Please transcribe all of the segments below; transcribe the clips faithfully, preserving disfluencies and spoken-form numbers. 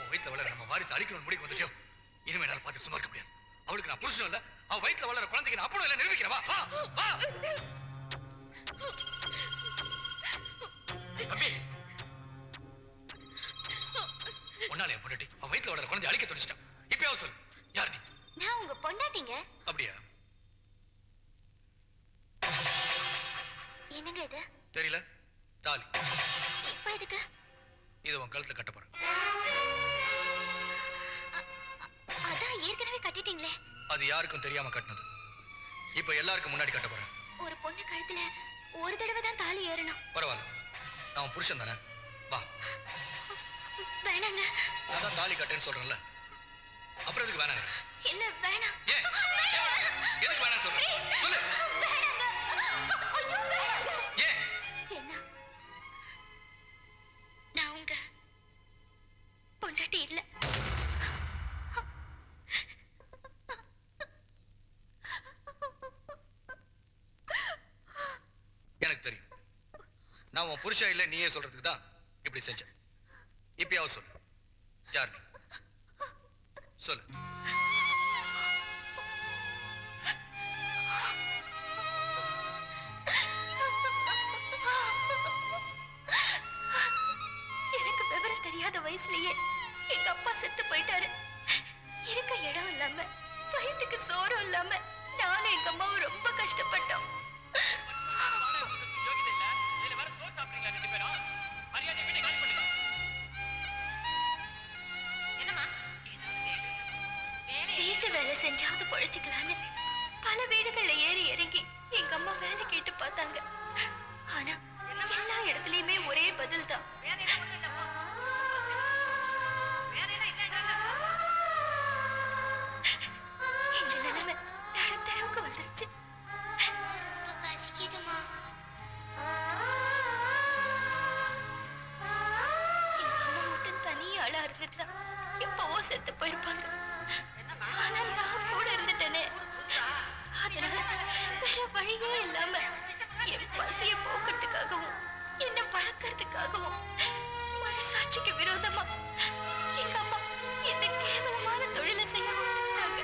வயித்துல வளர நம்ம வாரிசு அழிக்கணும் முடிக்கு வந்துட்டியோ இனிமே என்னால பார்த்து சும்மா இருக்க முடியாது. அவளுக்கு நான் புருஷனும் இல்ல, அவ வயித்துல வளர குழந்தைக்கு நான் அப்பனும் இல்ல நிரூபிக்கிறவா. வா வா தம்பி, உன்னால என் பொண்டாட்டி அவ வயித்துல வளர குழந்தை அழிக்க துடிச்சிட்டான். இப்பயாவது சொல்லு, யார் நீ? நான் உங்க பொண்டாட்டிங்க. அப்படியா? என்னங்க இது? தெரியல. தாலி. இப்ப எதுக்கு? இது உன் கழுத்துல கட்ட போறேன். அதான் ஏற்கனவே கட்டிட்டீங்களே. அது யாருக்கும் தெரியாம கட்டினது. இப்ப எல்லாருக்கும் முன்னாடி கட்ட போறேன். ஒரு பொண்ணு கழுத்துல ஒரு தடவை தான் தாலி ஏறணும். பரவாயில்ல, நான் உன் புருஷன் தானே, வா. வேணாங்க. நான் தான் தாலி கட்டேன்னு சொல்றேன்ல, அப்புறம் எதுக்கு வேணாங்க? இல்ல வேணாம். ஏன் எதுக்கு வேணாம்னு சொல்றேன்? சொல்லு. வேணாங்க. ஐயோ வேணாங்க. ஏன்? என்ன? நான் உங்க பொண்டாட்டி இல்ல. எனக்கு தெரியும். நான் உன் புருஷன் இல்ல நீயே சொல்றதுக்கு தான் இப்படி செஞ்சேன். இப்பயாவது சொல்லு, யார் நீ? சொல்லு. எனக்கு விவரம் தெரியாத வயசுலயே எங்க அப்பா செத்து போயிட்டாரு. இருக்க இடம் இல்லாம, வயிற்றுக்கு சோறும் இல்லாம நானும் எங்க அம்மாவும் ரொம்ப கஷ்டப்பட்டோம். வீட்டு வேலை செஞ்சாவது பொழைச்சுக்கலான்னு பல வீடுகள்ல ஏறி இறங்கி எங்க அம்மா வேலை கேட்டு பார்த்தாங்க. ஆனா எல்லா இடத்துலயுமே ஒரே பதில் தான். எங்க நிலைமை நடுத்தரவுக்கு வந்துருச்சு. எங்க அம்மா மட்டும் தனியாளா இருந்திருந்தா எப்பவோ செத்து போயிருப்பாங்க. ஆனா நான் கூட இருந்துட்டேனே, அதனால வேற வழியே இல்லாம என் பசிய போக்குறதுக்காகவும் என்ன வளர்க்கறதுக்காகவும் மனசாட்சிக்கு விரோதமா எங்க அம்மா இந்த கேவலமான தொழிலை செய்ய விட்டுட்டாங்க.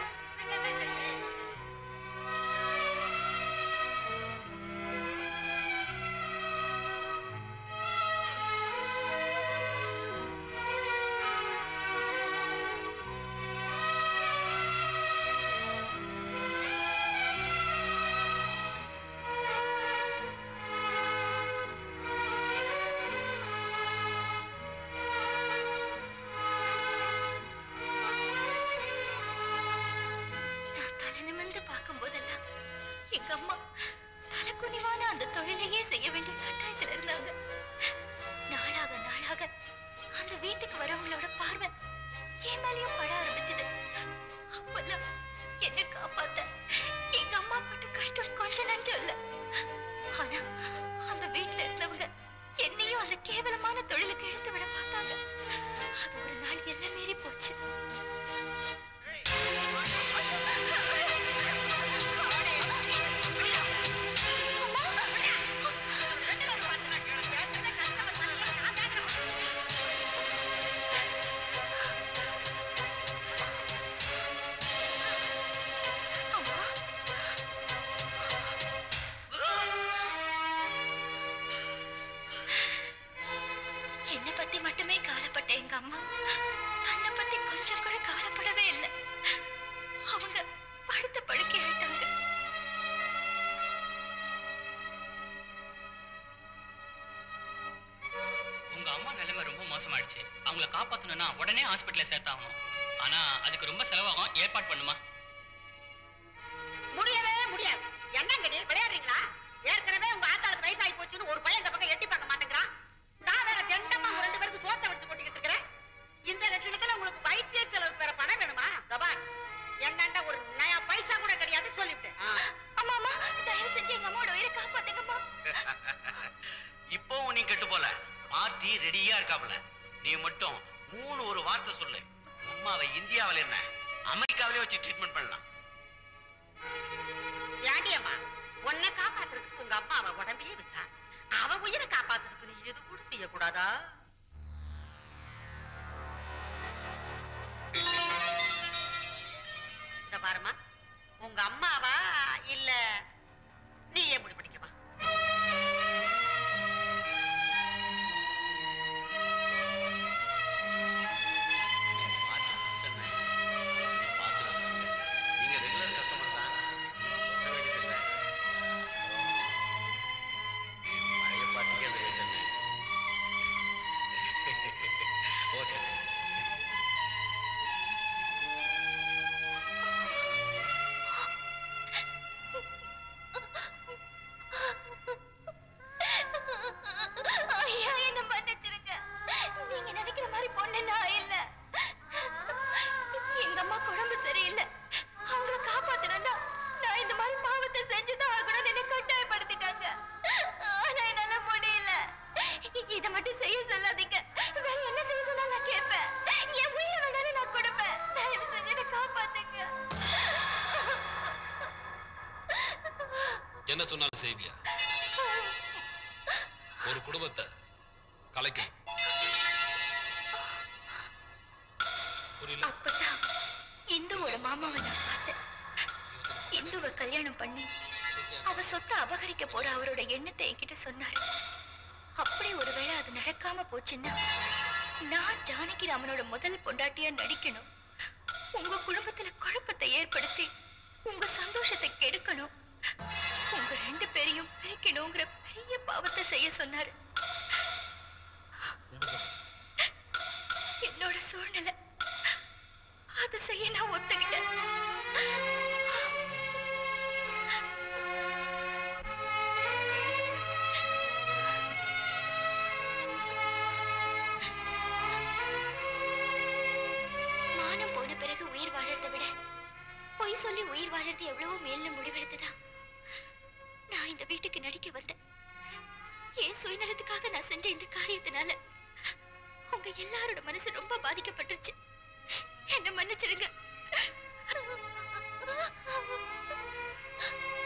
உங்க அம்மாவா இல்ல நீயே முடிவு பண்ணிக்கமா? என்ன சொன்னாலும் செய்வியா? ஒரு குடும்பத்தை கலைக்க புரியல. அப்பதான் இந்துவோட மாமாவை நான் பார்த்தேன். இந்துவை கல்யாணம் பண்ணி அவ சொத்தை அபகரிக்க போற அவரோட எண்ணத்தை என்கிட்ட சொன்னாரு. அப்படி ஒருவேளை அது நடக்காம போச்சுன்னா நான் ஜானகிராமனோட முதல் பொண்டாட்டியா நடிக்கணும், உங்க குடும்பத்துல குழப்பத்தை ஏற்படுத்தி உங்க சந்தோஷத்தை கெடுக்கணும், உங்க ரெண்டு பேரையும் பிரிக்கணுங்கிற பெரிய பாவத்தை செய்ய சொன்னாரு. என்னோட சூழ்நிலை அதை செய்ய நான் ஒத்துக்கிட்டேன். மானம் போன பிறகு உயிர் வாழறதை விட பொய் சொல்லி உயிர் வாழறது எவ்வளவோ மேல்னு முடிவெடுத்ததா நான் இந்த வீட்டுக்கு நடிக்க வந்தேன். ஏன் சுயநலத்துக்காக நான் செஞ்ச இந்த காரியத்தினால உங்க எல்லாரோட மனசு ரொம்ப பாதிக்கப்பட்டுருச்சு. என்ன மன்னிச்சிருங்க.